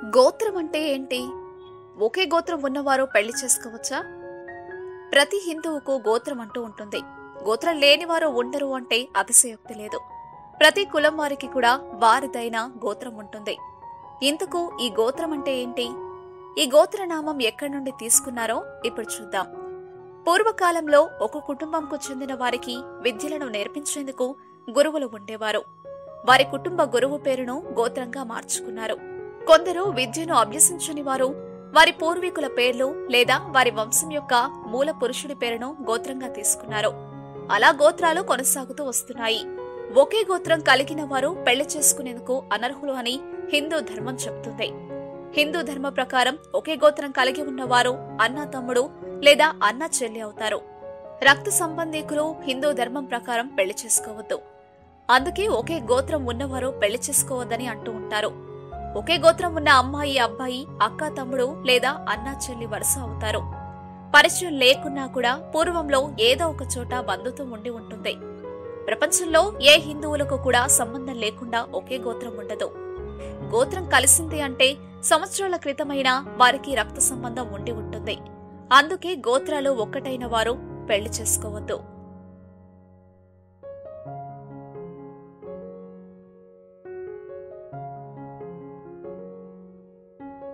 గోత్రం అంటే ఏంటి? ఒకే గోత్రం ఉన్నవారు పెళ్లి చేసుకోవచ్చా? ప్రతి హిందువుకు గోత్రం అంటూ ఉంటుంది. గోత్రం లేనివారు ఉండరు అంటే అతిశయోక్తి లేదు. ప్రతి కులం వారికి కూడా వారిదైన గోత్రం ఉంటుంది. ఇంతకు ఈ గోత్రం అంటే ఏంటి? ఈ గోత్రనామం ఎక్కడి నుండి తీసుకున్నారో ఇప్పుడు చూద్దాం. పూర్వకాలంలో ఒక కుటుంబంకు చెందిన వారికి విద్యలను నేర్పించేందుకు గురువులు ఉండేవారు. వారి కుటుంబ గురువు పేరును గోత్రంగా మార్చుకున్నారు. కొందరు విద్యను అభ్యసించని వారు వారి పూర్వీకుల పేర్లు లేదా వారి వంశం యొక్క మూల పురుషుడి పేరును గోత్రంగా తీసుకున్నారు. అలా గోత్రాలు కొనసాగుతూ వస్తున్నాయి. ఒకే గోత్రం కలిగిన వారు పెళ్లి చేసుకునేందుకు అనర్హులు అని హిందూ ధర్మం చెబుతుంది. హిందూ ధర్మ ప్రకారం ఒకే గోత్రం కలిగి ఉన్నవారు అన్న తమ్ముడు లేదా అన్న చెల్లి అవుతారు. రక్త సంబంధీకులు హిందూ ధర్మం ప్రకారం పెళ్లి చేసుకోవద్దు. అందుకే ఒకే గోత్రం ఉన్నవారు పెళ్లి చేసుకోవద్దని అంటూ ఉంటారు. ఒకే గోత్రం ఉన్న అమ్మాయి అబ్బాయి అక్క తమ్ముడు లేదా అన్నా చెల్లి వరుస అవుతారు. పరిచయం లేకున్నా కూడా పూర్వంలో ఏదో ఒక చోట బంధుత్వం ఉండి ఉంటుంది. ప్రపంచంలో ఏ హిందువులకు కూడా సంబంధం లేకుండా ఒకే గోత్రం ఉండదు. గోత్రం కలిసింది అంటే సంవత్సరాల క్రితమైన వారికి రక్త సంబంధం ఉండి ఉంటుంది. అందుకే గోత్రాలు ఒక్కటైన వారు పెళ్లి చేసుకోవద్దు.